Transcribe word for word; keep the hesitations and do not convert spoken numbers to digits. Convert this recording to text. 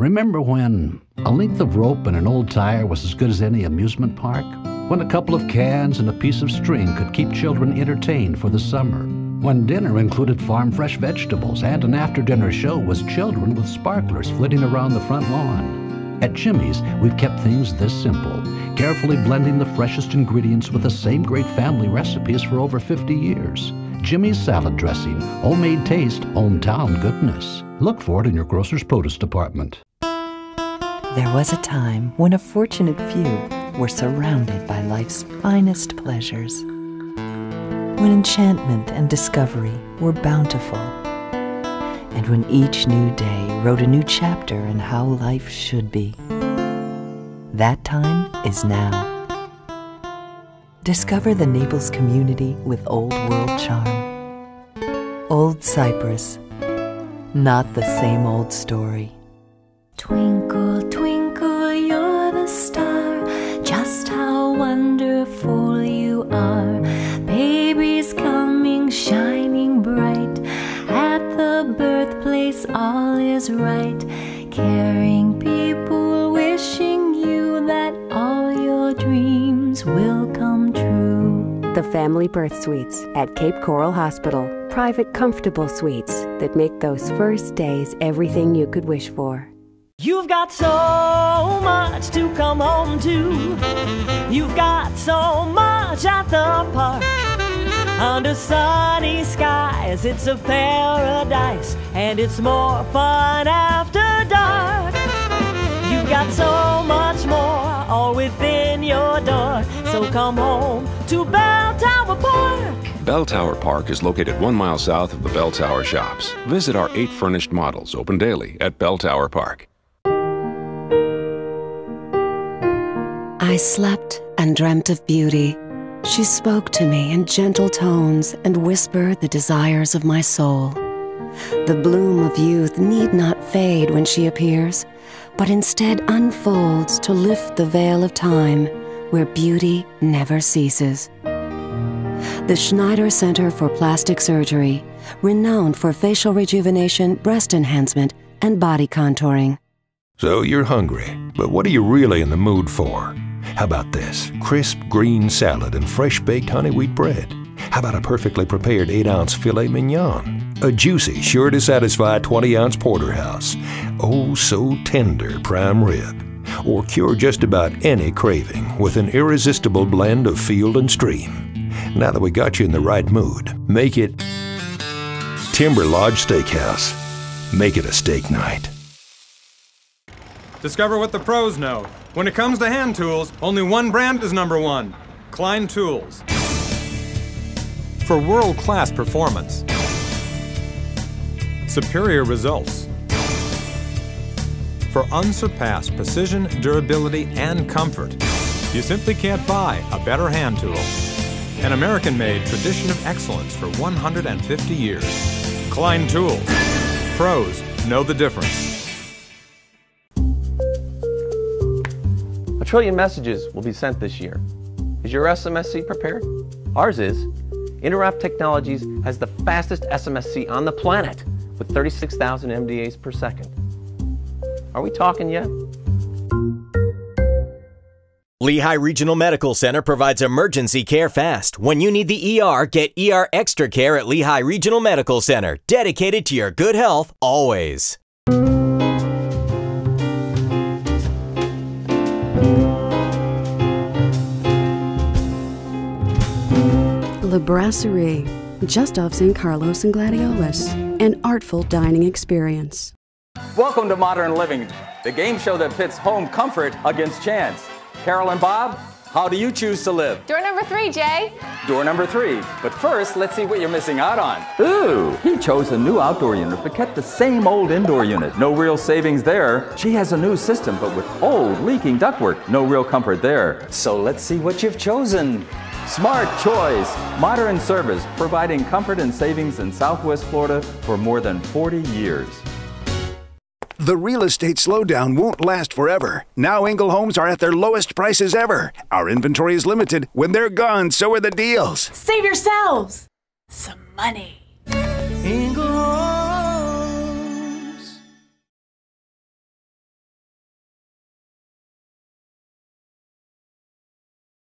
Remember when a length of rope and an old tire was as good as any amusement park? When a couple of cans and a piece of string could keep children entertained for the summer? When dinner included farm-fresh vegetables and an after-dinner show was children with sparklers flitting around the front lawn? At Jimmy's, we've kept things this simple, carefully blending the freshest ingredients with the same great family recipes for over fifty years. Jimmy's salad dressing, homemade taste, hometown goodness. Look for it in your grocer's produce department. There was a time when a fortunate few were surrounded by life's finest pleasures, when enchantment and discovery were bountiful, and when each new day wrote a new chapter in how life should be. That time is now. Discover the Naples community with Old World charm. Old Cyprus, not the same old story. Twinkle, twinkle, you're the star, just how wonderful you are. Baby's coming, shining bright, at the birthplace all is right. Caring people wishing you that all your dreams will come true. The Family Birth Suites at Cape Coral Hospital. Private, comfortable suites that make those first days everything you could wish for. You've got so much to come home to. You've got so much at the park. Under sunny skies, it's a paradise, and it's more fun after dark. You've got so much more, all within your door. So come home to Bell Tower Park. Bell Tower Park is located one mile south of the Bell Tower shops. Visit our eight furnished models, open daily at Bell Tower Park. I slept and dreamt of beauty. She spoke to me in gentle tones and whispered the desires of my soul. The bloom of youth need not fade when she appears, but instead unfolds to lift the veil of time where beauty never ceases. The Schneider Center for Plastic Surgery, renowned for facial rejuvenation, breast enhancement, and body contouring. So you're hungry, but what are you really in the mood for? How about this? Crisp green salad and fresh-baked honey wheat bread. How about a perfectly prepared eight ounce filet mignon? A juicy, sure-to-satisfy twenty ounce porterhouse. Oh, so tender prime rib. Or cure just about any craving with an irresistible blend of field and stream. Now that we got you in the right mood, make it Timber Lodge Steakhouse. Make it a steak night. Discover what the pros know. When it comes to hand tools, only one brand is number one. Klein Tools. For world-class performance. Superior results. For unsurpassed precision, durability, and comfort. You simply can't buy a better hand tool. An American-made tradition of excellence for one hundred fifty years. Klein Tools. Pros know the difference. A trillion messages will be sent this year. Is your S M S C prepared? Ours is. Interop Technologies has the fastest S M S C on the planet with thirty-six thousand M D As per second. Are we talking yet? Lehigh Regional Medical Center provides emergency care fast. When you need the E R, get E R Extra Care at Lehigh Regional Medical Center. Dedicated to your good health, always. La Brasserie, just off Saint Carlos and Gladiolus. An artful dining experience. Welcome to Modern Living, the game show that pits home comfort against chance. Carol and Bob, how do you choose to live? Door number three, Jay. Door number three. But first, let's see what you're missing out on. Ooh, he chose a new outdoor unit but kept the same old indoor unit. No real savings there. She has a new system but with old leaking ductwork. No real comfort there. So let's see what you've chosen. Smart choice. Modern service, providing comfort and savings in Southwest Florida for more than forty years. The real estate slowdown won't last forever. Now Engel Homes are at their lowest prices ever. Our inventory is limited. When they're gone, so are the deals. Save yourselves some money. Engel